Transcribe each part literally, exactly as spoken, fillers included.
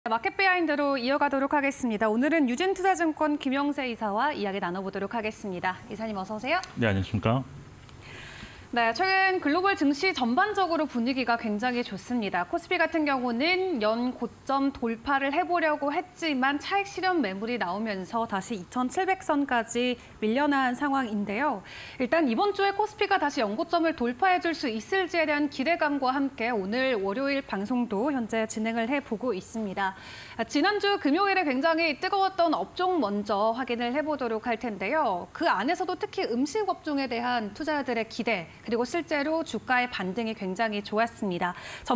마켓 비하인드로 이어가도록 하겠습니다. 오늘은 유진투자증권 김영세 이사와 이야기 나눠보도록 하겠습니다. 이사님 어서 오세요. 네, 안녕하십니까. 네, 최근 글로벌 증시 전반적으로 분위기가 굉장히 좋습니다. 코스피 같은 경우는 연 고점 돌파를 해보려고 했지만 차익 실현 매물이 나오면서 다시 이천칠백 선까지 밀려난 상황인데요. 일단 이번 주에 코스피가 다시 연고점을 돌파해줄 수 있을지에 대한 기대감과 함께 오늘 월요일 방송도 현재 진행을 해보고 있습니다. 지난주 금요일에 굉장히 뜨거웠던 업종 먼저 확인을 해보도록 할 텐데요. 그 안에서도 특히 음식 업종에 대한 투자자들의 기대, 그리고 실제로 주가의 반등이 굉장히 좋았습니다.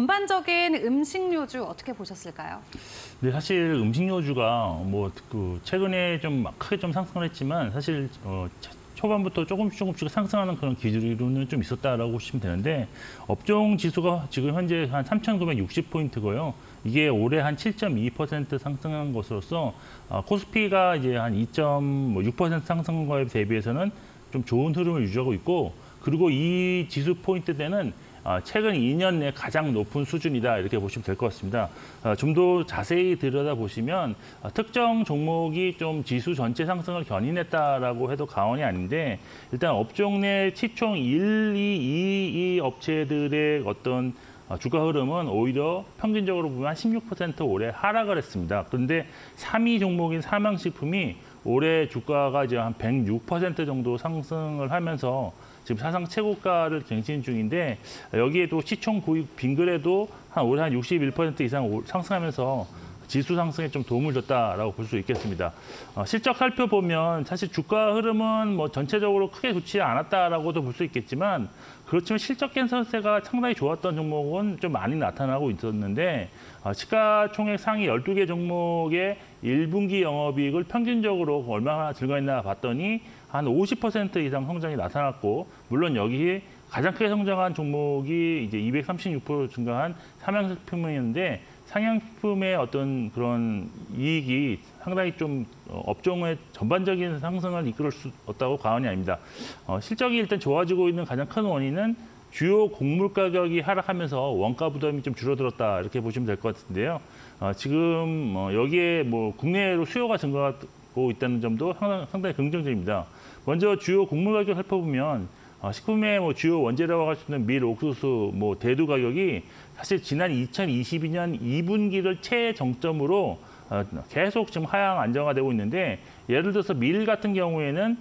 전반적인 음식료주 어떻게 보셨을까요? 네, 사실 음식료주가 뭐 그 최근에 좀 크게 좀 상승을 했지만 사실 어, 초반부터 조금씩 조금씩 상승하는 그런 기류는 좀 있었다라고 보시면 되는데 업종 지수가 지금 현재 한 삼천구백육십 포인트고요. 이게 올해 한 칠 점 이 퍼센트 상승한 것으로서 어, 코스피가 이제 한 이 점 육 퍼센트 상승한 거에 대비해서는 좀 좋은 흐름을 유지하고 있고, 그리고 이 지수 포인트대는 최근 이 년 내 가장 높은 수준이다 이렇게 보시면 될 것 같습니다. 좀 더 자세히 들여다보시면 특정 종목이 좀 지수 전체 상승을 견인했다라고 해도 과언이 아닌데, 일단 업종 내 시총 일, 이, 이, 이 업체들의 어떤 주가 흐름은 오히려 평균적으로 보면 한 십육 퍼센트 올해 하락을 했습니다. 그런데 삼 위 종목인 삼양식품이 올해 주가가 이제 한 백육 퍼센트 정도 상승을 하면서 지금 사상 최고가를 갱신 중인데, 여기에도 시총 구입 빙글에도 한 올해 한 육십일 퍼센트 이상 상승하면서 지수 상승에 좀 도움을 줬다라고 볼 수 있겠습니다. 어, 실적 살펴보면 사실 주가 흐름은 뭐 전체적으로 크게 좋지 않았다라고도 볼 수 있겠지만, 그렇지만 실적 개선세가 상당히 좋았던 종목은 좀 많이 나타나고 있었는데, 어, 시가총액 상위 열두 개 종목의 일 분기 영업이익을 평균적으로 얼마나 증가했나 봤더니 한 오십 퍼센트 이상 성장이 나타났고, 물론 여기에 가장 크게 성장한 종목이 이제 이백삼십육 퍼센트 증가한 삼양식품이었는데, 상향식품의 어떤 그런 이익이 상당히 좀 업종의 전반적인 상승을 이끌을 수 없다고 과언이 아닙니다. 어, 실적이 일단 좋아지고 있는 가장 큰 원인은 주요 곡물 가격이 하락하면서 원가 부담이 좀 줄어들었다 이렇게 보시면 될 것 같은데요. 어, 지금 어, 여기에 뭐 국내로 수요가 증가하고 있다는 점도 상당히, 상당히 긍정적입니다. 먼저 주요 곡물 가격 살펴보면 어, 식품의 뭐 주요 원재료라고 할 수 있는 밀, 옥수수, 뭐 대두 가격이 사실 지난 이천이십이 년 이 분기를 최정점으로 어, 계속 지금 하향 안정화되고 있는데, 예를 들어서 밀 같은 경우에는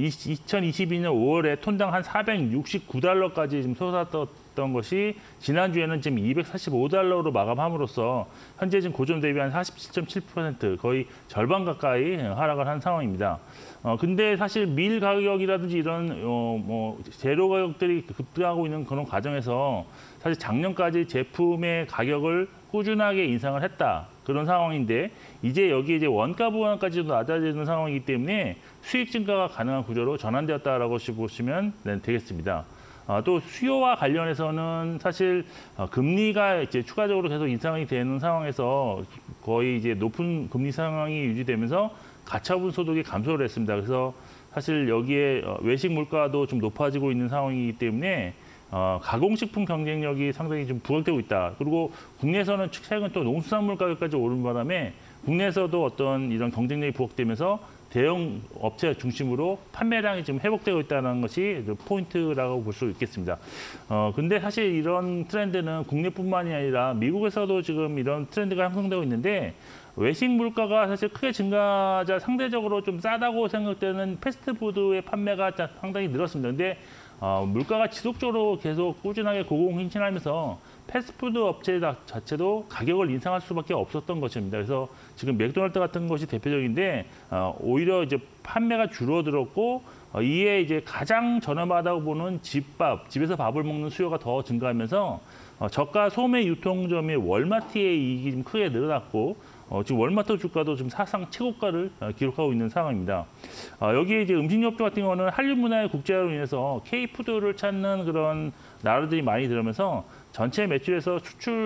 이천이십이 년 오월에 톤당 한 사백육십구 달러까지 지금 솟았던 것이 지난주에는 지금 이백사십오 달러로 마감함으로써 현재 지금 고점 대비 한 사십칠 점 칠 퍼센트, 거의 절반 가까이 하락을 한 상황입니다. 어, 근데 사실 밀 가격이라든지 이런 어, 뭐 재료 가격들이 급등하고 있는 그런 과정에서 사실 작년까지 제품의 가격을 꾸준하게 인상을 했다, 그런 상황인데, 이제 여기 이제 원가 부분까지도 낮아지는 상황이기 때문에 수익 증가가 가능한 구조로 전환되었다라고 보시면 되겠습니다. 어, 또 수요와 관련해서는 사실 어, 금리가 이제 추가적으로 계속 인상이 되는 상황에서 거의 이제 높은 금리 상황이 유지되면서 가처분 소득이 감소를 했습니다. 그래서 사실 여기에 외식 물가도 좀 높아지고 있는 상황이기 때문에 어, 가공식품 경쟁력이 상당히 좀 부각되고 있다. 그리고 국내에서는 최근 또 농수산물 가격까지 오른 바람에 국내에서도 어떤 이런 경쟁력이 부각되면서 대형 업체 중심으로 판매량이 지금 회복되고 있다는 것이 포인트라고 볼 수 있겠습니다. 어, 근데 사실 이런 트렌드는 국내뿐만이 아니라 미국에서도 지금 이런 트렌드가 형성되고 있는데, 외식 물가가 사실 크게 증가하자 상대적으로 좀 싸다고 생각되는 패스트푸드의 판매가 상당히 늘었습니다. 근데 어, 물가가 지속적으로 계속 꾸준하게 고공행진하면서 패스트푸드 업체 자체도 가격을 인상할 수밖에 없었던 것입니다. 그래서 지금 맥도날드 같은 것이 대표적인데 어, 오히려 이제 판매가 줄어들었고, 어, 이에 이제 가장 저렴하다고 보는 집밥, 집에서 밥을 먹는 수요가 더 증가하면서 어, 저가 소매 유통점의 월마트의 이익이 좀 크게 늘어났고, 어, 지금 월마트 주가도 지금 사상 최고가를 어, 기록하고 있는 상황입니다. 어, 여기에 이제 음식료업종 같은 경우는 한류 문화의 국제화로 인해서 K푸드를 찾는 그런 나라들이 많이 들어오면서 전체 매출에서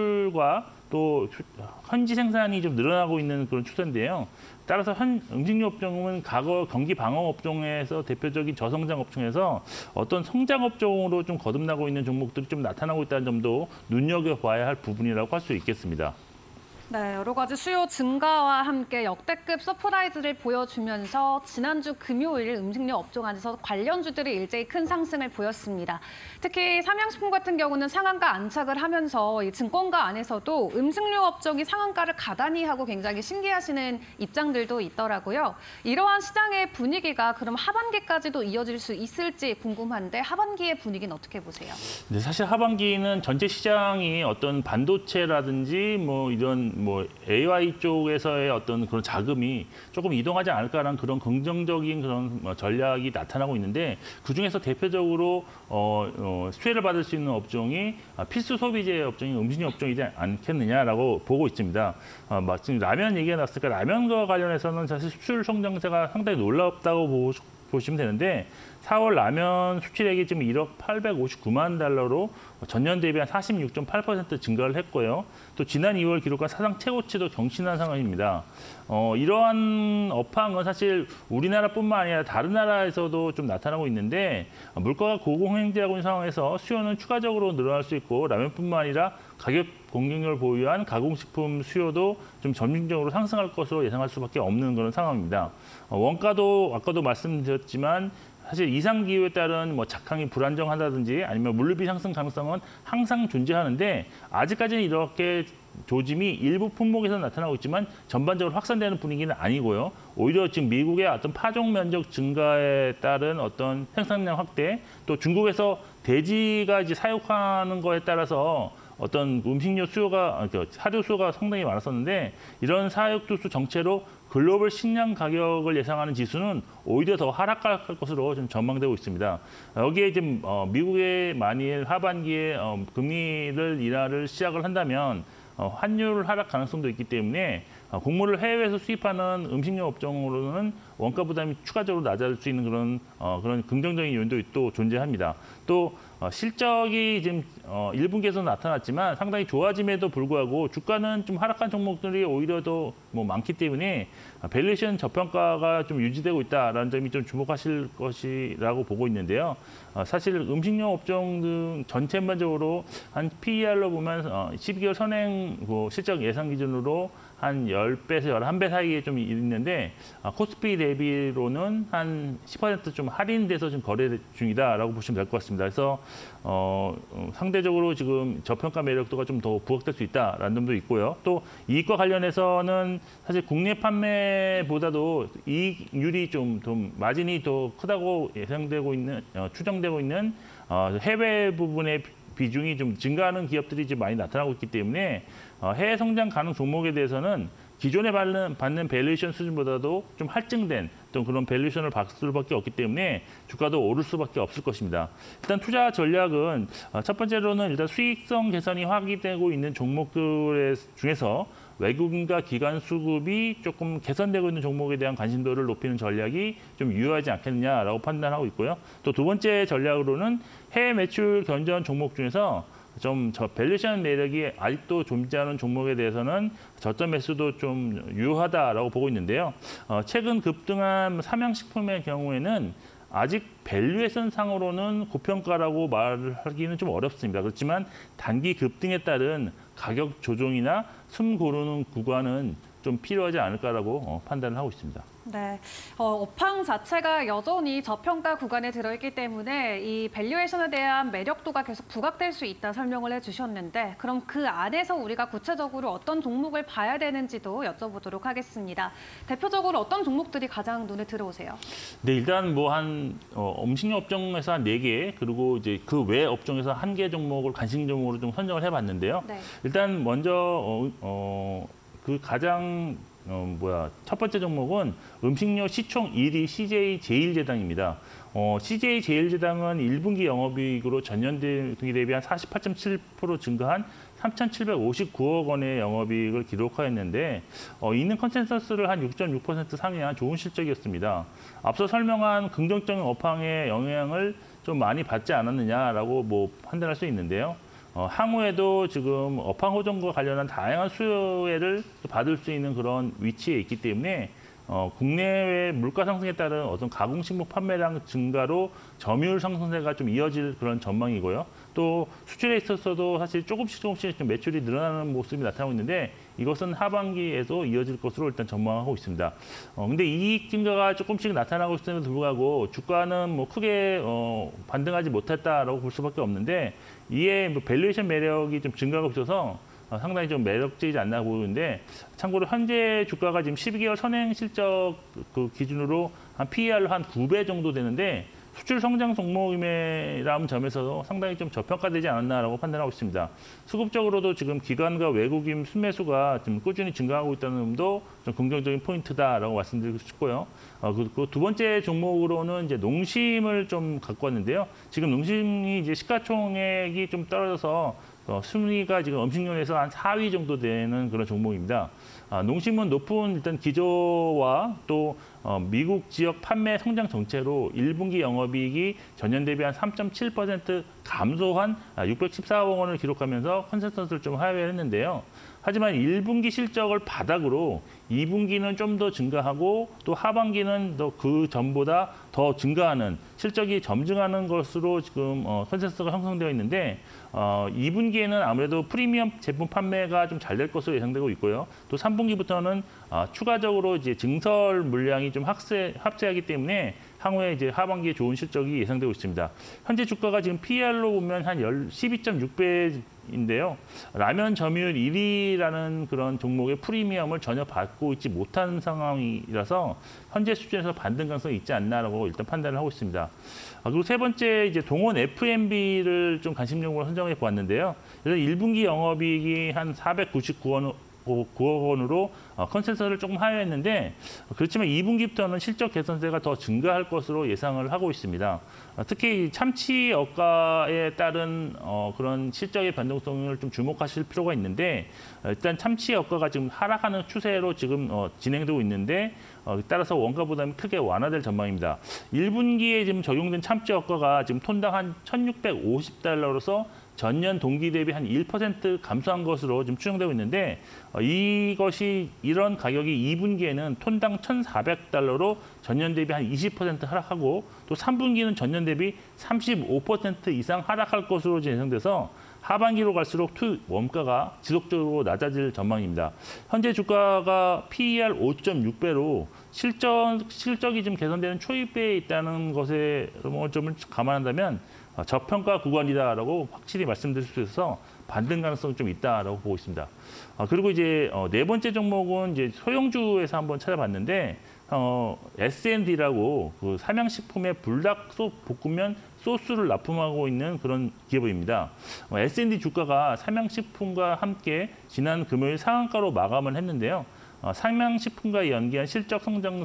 수출과 또 현지 생산이 좀 늘어나고 있는 그런 추세인데요. 따라서 현 음식료 업종은 과거 경기 방어 업종에서 대표적인 저성장 업종에서 어떤 성장 업종으로 좀 거듭나고 있는 종목들이 좀 나타나고 있다는 점도 눈여겨봐야 할 부분이라고 할 수 있겠습니다. 네, 여러 가지 수요 증가와 함께 역대급 서프라이즈를 보여주면서 지난주 금요일 음식료 업종 안에서 관련주들이 일제히 큰 상승을 보였습니다. 특히 삼양식품 같은 경우는 상한가 안착을 하면서 이 증권가 안에서도 음식료 업종이 상한가를 가다니 하고 굉장히 신기하시는 입장들도 있더라고요. 이러한 시장의 분위기가 그럼 하반기까지도 이어질 수 있을지 궁금한데 하반기의 분위기는 어떻게 보세요? 네, 사실 하반기는 전체 시장이 어떤 반도체라든지 뭐 이런 뭐 에이아이 쪽에서의 어떤 그런 자금이 조금 이동하지 않을까라는 그런 긍정적인 그런 뭐 전략이 나타나고 있는데 그 중에서 대표적으로 어, 어, 수혜를 받을 수 있는 업종이 필수 소비재 업종이 음식료 업종이지 않겠느냐라고 보고 있습니다. 어, 마침 라면 얘기가 나왔으니까 라면과 관련해서는 사실 수출 성장세가 상당히 놀랍다고 보고 보시면 되는데 사월 라면 수출액이 지금 일억 팔백오십구만 달러로 전년 대비 한 사십육 점 팔 퍼센트 증가를 했고요. 또 지난 이월 기록한 사상 최고치도 경신한 상황입니다. 어, 이러한 업황은 사실 우리나라뿐만 아니라 다른 나라에서도 좀 나타나고 있는데 물가가 고공행진하고 있는 상황에서 수요는 추가적으로 늘어날 수 있고 라면뿐만 아니라 가격 공격력을 보유한 가공식품 수요도 좀 점진적으로 상승할 것으로 예상할 수밖에 없는 그런 상황입니다. 어, 원가도 아까도 말씀드렸지만 사실 이상 기후에 따른 뭐 작황이 불안정하다든지 아니면 물류비 상승 가능성은 항상 존재하는데 아직까지는 이렇게 조짐이 일부 품목에서 나타나고 있지만 전반적으로 확산되는 분위기는 아니고요. 오히려 지금 미국의 어떤 파종 면적 증가에 따른 어떤 생산량 확대, 또 중국에서 돼지가 이제 사육하는 거에 따라서 어떤 음식료 수요가, 사료 수요가 상당히 많았었는데 이런 사육두수 정체로 글로벌 식량 가격을 예상하는 지수는 오히려 더 하락할 것으로 좀 전망되고 있습니다. 여기에 지금 어, 미국의 만일 하반기에 어, 금리를 인하를 시작을 한다면 어, 환율 하락 가능성도 있기 때문에 어, 곡물을 해외에서 수입하는 음식료 업종으로는 원가 부담이 추가적으로 낮아질 수 있는 그런 어, 그런 긍정적인 요인도 또 존재합니다. 또 어, 실적이 지금 어, 일 분기에서 나타났지만 상당히 좋아짐에도 불구하고 주가는 좀 하락한 종목들이 오히려 더 뭐 많기 때문에 밸류에이션 저평가가 좀 유지되고 있다라는 점이 좀 주목하실 것이라고 보고 있는데요. 어, 사실 음식료 업종 등 전체반적으로 한 피이알로 보면 어, 십이 개월 선행 뭐 실적 예상 기준으로 한 십 배에서 십일 배 사이에 좀 있는데 아, 코스피 대비로는 한 십 퍼센트 좀 할인돼서 지금 거래 중이다라고 보시면 될 것 같습니다. 그래서 어, 상대적으로 지금 저평가 매력도가 좀 더 부각될 수 있다라는 점도 있고요. 또 이익과 관련해서는 사실 국내 판매보다도 이익률이 좀, 좀 마진이 더 크다고 예상되고 있는 어, 추정되고 있는 어, 해외 부분의 비중이 좀 증가하는 기업들이 이제 많이 나타나고 있기 때문에 어, 해외 성장 가능 종목에 대해서는 기존에 받는, 받는 밸류에이션 수준보다도 좀 할증된 또 그런 밸류에이션을 받을 수밖에 없기 때문에 주가도 오를 수밖에 없을 것입니다. 일단 투자 전략은 어, 첫 번째로는 일단 수익성 개선이 확인되고 있는 종목들 중에서 외국인과 기관 수급이 조금 개선되고 있는 종목에 대한 관심도를 높이는 전략이 좀 유효하지 않겠느냐라고 판단하고 있고요. 또 두 번째 전략으로는 해외 매출 견조한 종목 중에서 좀 저 밸류에이션 매력이 아직도 존재하는 종목에 대해서는 저점 매수도 좀 유효하다라고 보고 있는데요. 어, 최근 급등한 삼양식품의 경우에는 아직 밸류에이션 상으로는 고평가라고 말하기는 좀 어렵습니다. 그렇지만 단기 급등에 따른 가격 조정이나 숨 고르는 구간은 좀 필요하지 않을까라고 어, 판단을 하고 있습니다. 네, 어, 업황 자체가 여전히 저평가 구간에 들어있기 때문에 이 밸류에이션에 대한 매력도가 계속 부각될 수 있다 설명을 해주셨는데 그럼 그 안에서 우리가 구체적으로 어떤 종목을 봐야 되는지도 여쭤보도록 하겠습니다. 대표적으로 어떤 종목들이 가장 눈에 들어오세요? 네, 일단 뭐 한 어, 음식료 업종에서 한 네 개 그리고 이제 그 외 업종에서 한 개 종목을 관심 종목으로 좀 선정을 해봤는데요. 네. 일단 먼저 어, 어, 그 가장 어, 뭐야 첫 번째 종목은 음식료 시총 일 위 씨제이 제일제당입니다. 어, 씨제이 제일제당은 일 분기 영업이익으로 전년 동기 대비 한 사십팔 점 칠 퍼센트 증가한 삼천칠백오십구억 원의 영업이익을 기록하였는데 어, 이는 컨센서스를 한 육 점 육 퍼센트 상회한 좋은 실적이었습니다. 앞서 설명한 긍정적인 업황의 영향을 좀 많이 받지 않았느냐라고 뭐 판단할 수 있는데요. 어, 향후에도 지금 업황 호전과 관련한 다양한 수혜를 받을 수 있는 그런 위치에 있기 때문에 어, 국내외 물가 상승에 따른 어떤 가공식품 판매량 증가로 점유율 상승세가 좀 이어질 그런 전망이고요. 또 또 수출에 있어서도 사실 조금씩 조금씩 좀 매출이 늘어나는 모습이 나타나고 있는데 이것은 하반기에도 이어질 것으로 일단 전망하고 있습니다. 어, 근데 이익 증가가 조금씩 나타나고 있음에도 불구하고 주가는 뭐 크게 어, 반등하지 못했다라고 볼 수밖에 없는데 이에 뭐 밸류에이션 매력이 좀 증가하고 있어서 어, 상당히 좀 매력적이지 않나 보이는데 참고로 현재 주가가 지금 십이 개월 선행 실적 그 기준으로 한 피이알로 한 구 배 정도 되는데 수출 성장 종목임이라는 점에서 상당히 좀 저평가되지 않았나라고 판단하고 있습니다. 수급적으로도 지금 기관과 외국인 순매수가 좀 꾸준히 증가하고 있다는 점도 좀 긍정적인 포인트다라고 말씀드리고 싶고요. 어, 그 두 번째 종목으로는 이제 농심을 좀 갖고 왔는데요. 지금 농심이 이제 시가총액이 좀 떨어져서 어, 순위가 지금 음식료에서 한 사 위 정도 되는 그런 종목입니다. 아, 농심은 높은 일단 기조와 또 어, 미국 지역 판매 성장 정체로 일 분기 영업이익이 전년 대비 한 삼 점 칠 퍼센트 감소한 육백십사억 원을 기록하면서 컨센서스를 좀 하회했는데요. 하지만 일 분기 실적을 바닥으로 이 분기는 좀 더 증가하고 또 하반기는 더 그 전보다 더 증가하는 실적이 점증하는 것으로 지금 어, 컨센서스가 형성되어 있는데 어, 이 분기에는 아무래도 프리미엄 제품 판매가 좀 잘 될 것으로 예상되고 있고요. 또 삼 분기부터는 어, 추가적으로 이제 증설 물량이 좀 합세, 합세하기 때문에 향후에 이제 하반기에 좋은 실적이 예상되고 있습니다. 현재 주가가 지금 피이알로 보면 한 십이 점 육 배인데요. 라면 점유율 일 위라는 그런 종목의 프리미엄을 전혀 받고 있지 못한 상황이라서 현재 수준에서 반등 가능성이 있지 않나라고 일단 판단을 하고 있습니다. 그리고 세 번째 이제 동원 에프엠비를 좀 관심종으로 선정해 보았는데요. 그래서 일 분기 영업이익이 한 사백구십구 원 구억 원으로 컨센서스를 조금 하회했는데 그렇지만 이 분기부터는 실적 개선세가 더 증가할 것으로 예상을 하고 있습니다. 특히 참치 억가에 따른 어 그런 실적의 변동성을 좀 주목하실 필요가 있는데 일단 참치 억가가 지금 하락하는 추세로 지금 어 진행되고 있는데 어 따라서 원가 부담이 크게 완화될 전망입니다. 일 분기에 지금 적용된 참치 억가가 지금 톤당 한 천육백오십 달러로서 전년 동기 대비 한 일 퍼센트 감소한 것으로 지금 추정되고 있는데 어, 이것이 이런 가격이 이 분기에는 톤당 천사백 달러로 전년 대비 한 이십 퍼센트 하락하고 또 삼 분기는 전년 대비 삼십오 퍼센트 이상 하락할 것으로 예상돼서 하반기로 갈수록 투 원가가 지속적으로 낮아질 전망입니다. 현재 주가가 피이알 오 점 육 배로 실적, 실적이 좀 개선되는 초입배에 있다는 것에 점을 감안한다면 저평가 구간이다라고 확실히 말씀드릴 수 있어서 반등 가능성이 좀 있다라고 보고 있습니다. 아, 그리고 이제 어, 네 번째 종목은 이제 소형주에서 한번 찾아봤는데 어, 에스앤디라고 그 삼양식품의 불닭 소 볶음면 소스를 납품하고 있는 그런 기업입니다. 어, 에스앤디 주가가 삼양식품과 함께 지난 금요일 상한가로 마감을 했는데요. 어, 삼양식품과 연계한 실적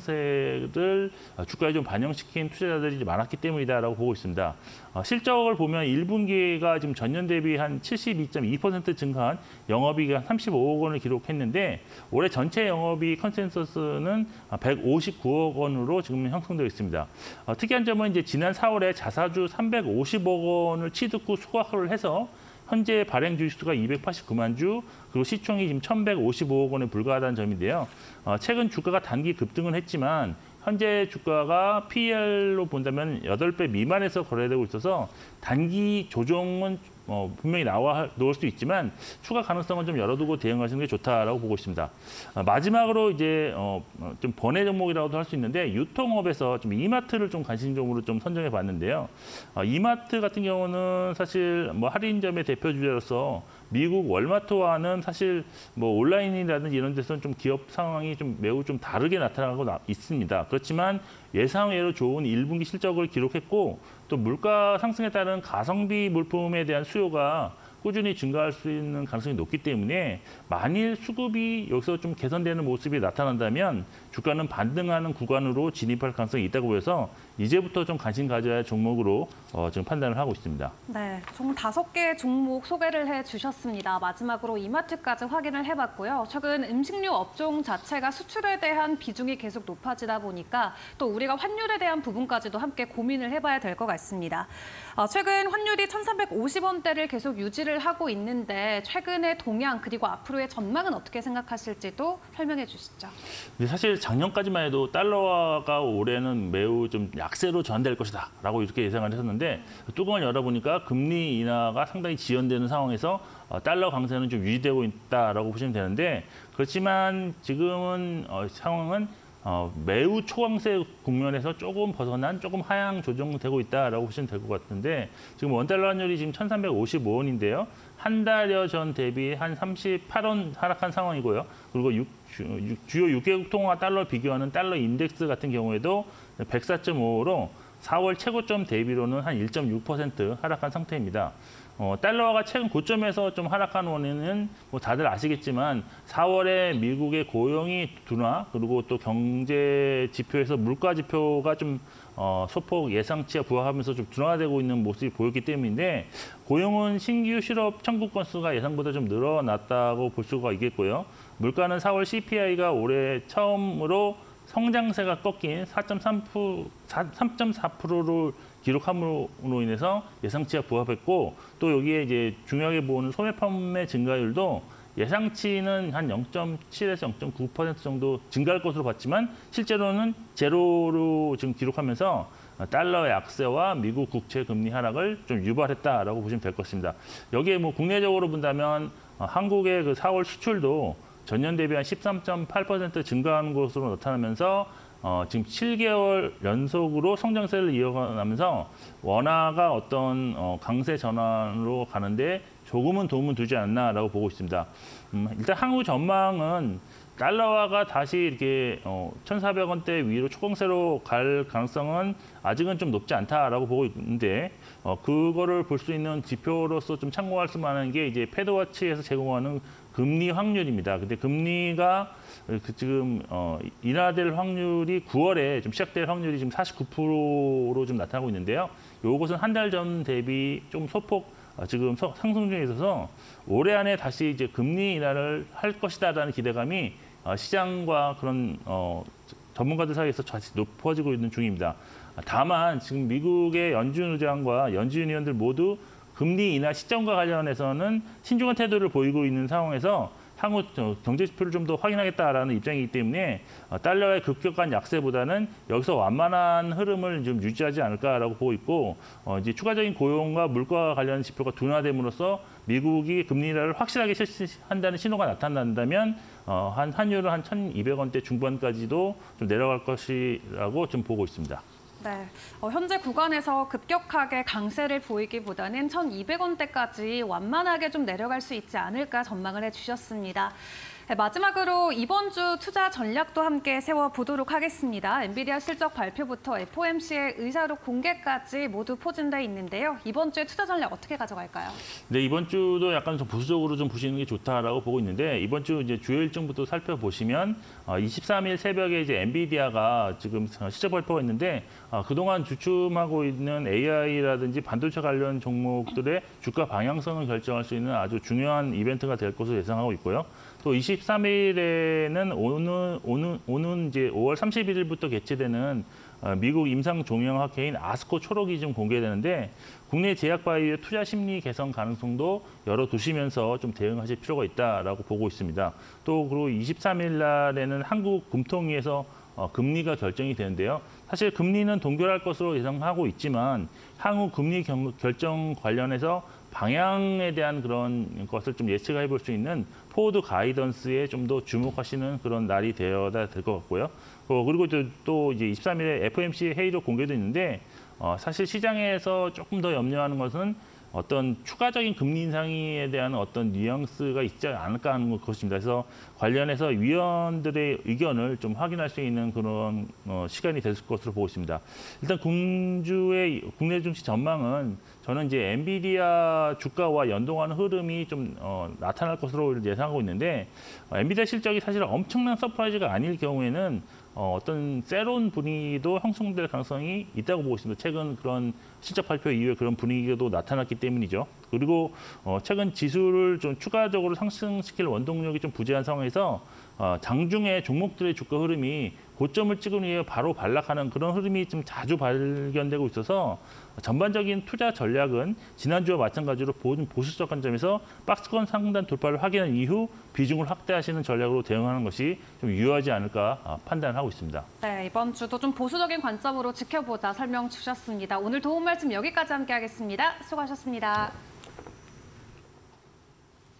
성장세를 주가에 좀 반영시킨 투자자들이 많았기 때문이다라고 보고 있습니다. 어, 실적을 보면 일 분기가 지금 전년 대비 한 칠십이 점 이 퍼센트 증가한 영업이익이 한 삼십오억 원을 기록했는데 올해 전체 영업이익 컨센서스는 백오십구억 원으로 지금 형성되어 있습니다. 어, 특이한 점은 이제 지난 사월에 자사주 삼백오십억 원을 취득 후 소각을 해서 현재 발행 주식수가 이백팔십구만 주, 그리고 시총이 지금 천백오십오억 원에 불과하다는 점인데요. 어, 최근 주가가 단기 급등은 했지만 현재 주가가 피이알로 본다면 여덟 배 미만에서 거래되고 있어서 단기 조정은 어, 분명히 나와 놓을 수 있지만 추가 가능성은 좀 열어두고 대응하시는 게 좋다라고 보고 있습니다. 어, 마지막으로 이제 어, 좀 번외 종목이라고도 할 수 있는데 유통업에서 좀 이마트를 좀 관심종으로 좀 선정해 봤는데요. 어, 이마트 같은 경우는 사실 뭐 할인점의 대표 주제로서 미국 월마트와는 사실 뭐 온라인이라든지 이런 데서는 좀 기업 상황이 좀 매우 좀 다르게 나타나고 나, 있습니다. 그렇지만 예상외로 좋은 일 분기 실적을 기록했고 또 물가 상승에 따른 가성비 물품에 대한 수요가 꾸준히 증가할 수 있는 가능성이 높기 때문에 만일 수급이 여기서 좀 개선되는 모습이 나타난다면 주가는 반등하는 구간으로 진입할 가능성이 있다고 보여서 이제부터 좀 관심 가져야 할 종목으로 어, 지금 판단을 하고 있습니다. 네, 총 다섯 개의 종목 소개를 해주셨습니다. 마지막으로 이마트까지 확인을 해봤고요. 최근 음식료 업종 자체가 수출에 대한 비중이 계속 높아지다 보니까 또 우리가 환율에 대한 부분까지도 함께 고민을 해봐야 될 것 같습니다. 어, 최근 환율이 천삼백오십 원대를 계속 유지를 유지를 하고 있는데 최근의 동향 그리고 앞으로의 전망은 어떻게 생각하실지도 설명해 주시죠. 근데 사실 작년까지만 해도 달러가 올해는 매우 좀 약세로 전환될 것이다라고 이렇게 예상을 했었는데 뚜껑을 열어보니까 금리 인하가 상당히 지연되는 상황에서 달러 강세는 좀 유지되고 있다라고 보시면 되는데 그렇지만 지금은 어, 상황은 어, 매우 초강세 국면에서 조금 벗어난 조금 하향 조정되고 있다라고 보시면 될 것 같은데 지금 원달러 환율이 지금 천삼백오십오 원인데요. 한 달여 전 대비 한 삼십팔 원 하락한 상황이고요. 그리고 육, 주, 주요 육 개국 통화 달러 비교하는 달러 인덱스 같은 경우에도 백사 점 오로 사월 최고점 대비로는 한 일 점 육 퍼센트 하락한 상태입니다. 어, 달러화가 최근 고점에서 좀 하락한 원인은 뭐 다들 아시겠지만 사월에 미국의 고용이 둔화 그리고 또 경제 지표에서 물가 지표가 좀 어, 소폭 예상치와 부합하면서 좀 둔화되고 있는 모습이 보였기 때문인데 고용은 신규 실업 청구 건수가 예상보다 좀 늘어났다고 볼 수가 있겠고요. 물가는 사월 씨피아이가 올해 처음으로 성장세가 꺾인 사 점 삼 퍼센트를 기록함으로 인해서 예상치와 부합했고 또 여기에 이제 중요하게 보는 소매 판매 증가율도 예상치는 한 영 점 칠에서 영 점 구 퍼센트 정도 증가할 것으로 봤지만 실제로는 제로로 지금 기록하면서 달러 약세와 미국 국채 금리 하락을 좀 유발했다라고 보시면 될 것입니다. 여기에 뭐 국내적으로 본다면 한국의 그 사월 수출도 전년 대비 한 십삼 점 팔 퍼센트 증가한 것으로 나타나면서 어, 지금 칠 개월 연속으로 성장세를 이어가면서 원화가 어떤 어, 강세 전환으로 가는데 조금은 도움을 주지 않나라고 보고 있습니다. 음, 일단 한국 전망은 달러화가 다시 이렇게 어, 천사백 원대 위로 초강세로 갈 가능성은 아직은 좀 높지 않다라고 보고 있는데 어, 그거를 볼 수 있는 지표로서 좀 참고할 수 만한 게 이제 패드워치에서 제공하는 금리 확률입니다. 근데 금리가 그 지금 어, 인하될 확률이 구월에 좀 시작될 확률이 지금 사십구 퍼센트로 좀 나타나고 있는데요. 요것은 한 달 전 대비 좀 소폭 어, 지금 서, 상승 중에 있어서 올해 안에 다시 이제 금리 인하를 할 것이다라는 기대감이 어, 시장과 그런 어, 전문가들 사이에서 다시 높아지고 있는 중입니다. 다만 지금 미국의 연준 의장과 연준 위원들 모두 금리 인하 시점과 관련해서는 신중한 태도를 보이고 있는 상황에서 향후 경제 지표를 좀 더 확인하겠다라는 입장이기 때문에 달러의 급격한 약세보다는 여기서 완만한 흐름을 좀 유지하지 않을까라고 보고 있고 어 이제 추가적인 고용과 물가 관련 지표가 둔화됨으로써 미국이 금리 인하를 확실하게 실시한다는 신호가 나타난다면 어 한 환율은 한 천이백 원대 중반까지도 좀 내려갈 것이라고 좀 보고 있습니다. 네, 어, 현재 구간에서 급격하게 강세를 보이기보다는 천이백 원대까지 완만하게 좀 내려갈 수 있지 않을까 전망을 해주셨습니다. 네, 마지막으로 이번 주 투자 전략도 함께 세워보도록 하겠습니다. 엔비디아 실적 발표부터 에프오엠씨의 의사록 공개까지 모두 포진돼 있는데요. 이번 주에 투자 전략 어떻게 가져갈까요? 네, 이번 주도 약간 좀 보수적으로 좀 보시는 게 좋다라고 보고 있는데 이번 주 이제 주요 일정부터 살펴보시면 이십삼 일 새벽에 이제 엔비디아가 지금 실적 발표가 있는데 그동안 주춤하고 있는 에이아이라든지 반도체 관련 종목들의 주가 방향성을 결정할 수 있는 아주 중요한 이벤트가 될 것으로 예상하고 있고요. 또 이십삼 일에는 오는 오는 오는 이제 오월 삼십일 일부터 개최되는 미국 임상 종영학회인 아스코 초록이 좀 공개되는데 국내 제약 바이오의 투자 심리 개선 가능성도 열어두시면서 좀 대응하실 필요가 있다라고 보고 있습니다. 또 그리고 이십삼 일 날에는 한국 금통위에서 어, 금리가 결정이 되는데요. 사실 금리는 동결할 것으로 예상하고 있지만 향후 금리 경, 결정 관련해서 방향에 대한 그런 것을 좀 예측해 볼 수 있는 포워드 가이던스에 좀 더 주목하시는 그런 날이 되어야 될 것 같고요. 어, 그리고 또, 또 이제 이십삼 일에 에프오엠씨 회의록 공개도 있는데 어, 사실 시장에서 조금 더 염려하는 것은 어떤 추가적인 금리 인상에 대한 어떤 뉘앙스가 있지 않을까 하는 것입니다. 그래서 관련해서 위원들의 의견을 좀 확인할 수 있는 그런 어, 시간이 될 것으로 보고 있습니다. 일단 금주의 국내 증시 전망은 저는 이제 엔비디아 주가와 연동하는 흐름이 좀 어, 나타날 것으로 예상하고 있는데 어, 엔비디아 실적이 사실 엄청난 서프라이즈가 아닐 경우에는 어, 어떤 새로운 분위기도 형성될 가능성이 있다고 보고 있습니다. 최근 그런 실적 발표 이후에 그런 분위기도 나타났기 때문이죠. 그리고 어, 최근 지수를 좀 추가적으로 상승시킬 원동력이 좀 부재한 상황에서 어, 장중에 종목들의 주가 흐름이 고점을 찍은 이후에 바로 반락하는 그런 흐름이 좀 자주 발견되고 있어서 전반적인 투자 전략은 지난주와 마찬가지로 보수적 관점에서 박스권 상단 돌파를 확인한 이후 비중을 확대하시는 전략으로 대응하는 것이 좀 유효하지 않을까 판단하고 있습니다. 네, 이번 주도 좀 보수적인 관점으로 지켜보자 설명 주셨습니다. 오늘 도움 말씀 여기까지 함께하겠습니다. 수고하셨습니다.